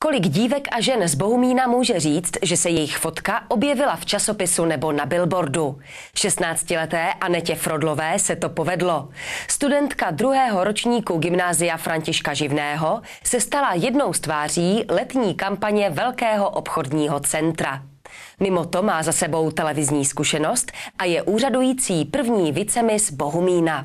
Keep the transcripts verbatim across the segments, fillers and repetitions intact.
Kolik dívek a žen z Bohumína může říct, že se jejich fotka objevila v časopisu nebo na billboardu? šestnáctileté Anetě Frodlové se to povedlo. Studentka druhého ročníku Gymnázia Františka Živného se stala jednou z tváří letní kampaně Velkého obchodního centra. Mimo to má za sebou televizní zkušenost a je úřadující první vicemis Bohumína.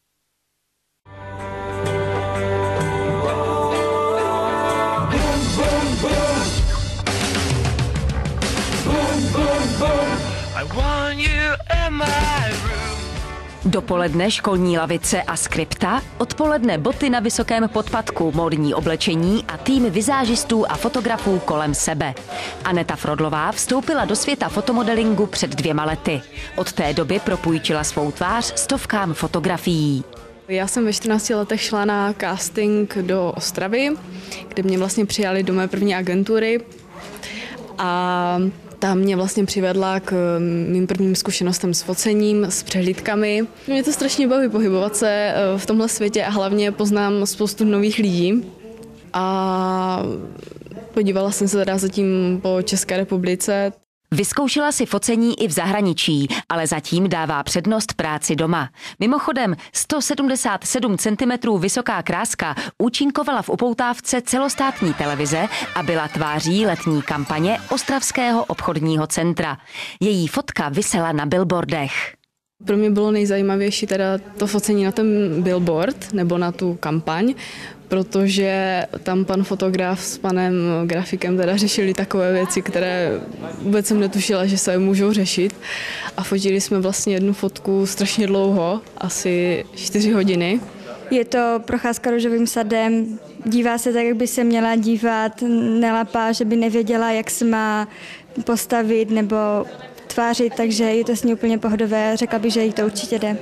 Dopoledne školní lavice a skripta, odpoledne boty na vysokém podpatku, módní oblečení a tým vizážistů a fotografů kolem sebe. Aneta Frodlová vstoupila do světa fotomodelingu před dvěma lety. Od té doby propůjčila svou tvář stovkám fotografií. Já jsem ve čtrnácti letech šla na casting do Ostravy, kde mě vlastně přijali do mé první agentury a ta mě vlastně přivedla k mým prvním zkušenostem s focením, s přehlídkami. Mě to strašně baví pohybovat se v tomhle světě a hlavně poznám spoustu nových lidí. A podívala jsem se teda zatím po České republice. Vyzkoušela si focení i v zahraničí, ale zatím dává přednost práci doma. Mimochodem, sto sedmdesát sedm centimetrů vysoká kráska účinkovala v upoutávce celostátní televize a byla tváří letní kampaně Ostravského obchodního centra. Její fotka visela na billboardech. Pro mě bylo nejzajímavější teda to focení na ten billboard nebo na tu kampaň, protože tam pan fotograf s panem grafikem teda řešili takové věci, které vůbec jsem netušila, že se můžou řešit. A fotili jsme vlastně jednu fotku strašně dlouho, asi čtyři hodiny. Je to procházka růžovým sadem, dívá se tak, jak by se měla dívat, nelapá, že by nevěděla, jak se má postavit nebo tvářit, takže je to s ní úplně pohodové, řekla bych, že jí to určitě jde.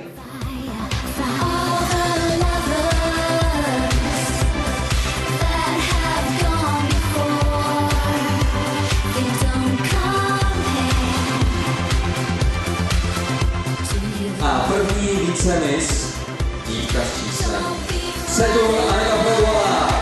A první vicemis, dívka s číslem sedm, Aneta Frodlová.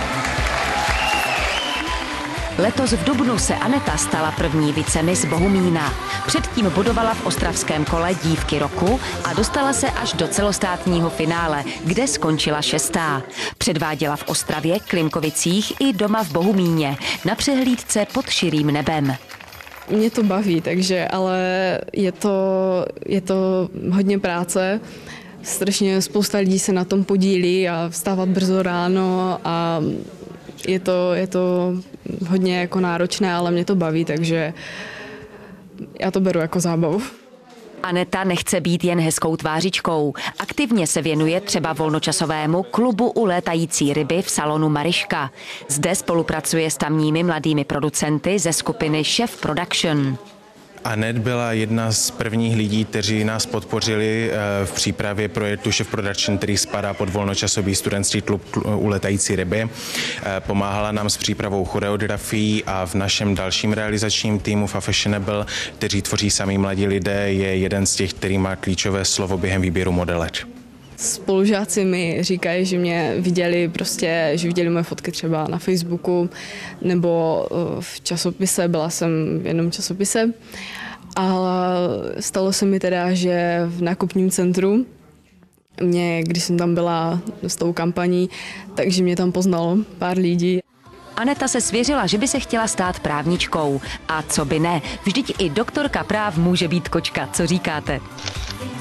Letos v dubnu se Aneta stala první vicemis Bohumína. Předtím bodovala v ostravském kole Dívky roku a dostala se až do celostátního finále, kde skončila šestá. Předváděla v Ostravě, Klimkovicích i doma v Bohumíně, na přehlídce Pod širým nebem. Mě to baví, takže, ale je to, je to hodně práce. Strašně spousta lidí se na tom podílí a vstávat brzo ráno a je to, je to hodně jako náročné, ale mě to baví, takže já to beru jako zábavu. Aneta nechce být jen hezkou tvářičkou. Aktivně se věnuje třeba volnočasovému klubu u létající ryby v salonu Mariška. Zde spolupracuje s tamními mladými producenty ze skupiny Chef Production. Anet byla jedna z prvních lidí, kteří nás podpořili v přípravě projektu Chef Production, který spadá pod volnočasový studentský klub u létající ryby. Pomáhala nám s přípravou choreografií a v našem dalším realizačním týmu Fashionable, kteří tvoří samí mladí lidé, je jeden z těch, který má klíčové slovo během výběru modelek. Spolužáci mi říkají, že mě viděli prostě, že viděli moje fotky třeba na Facebooku nebo v časopise, byla jsem v jednom časopise. A stalo se mi teda, že v nákupním centru mě, když jsem tam byla s tou kampaní, takže mě tam poznalo pár lidí. Aneta se svěřila, že by se chtěla stát právničkou. A co by ne, vždyť i doktorka práv může být kočka, co říkáte?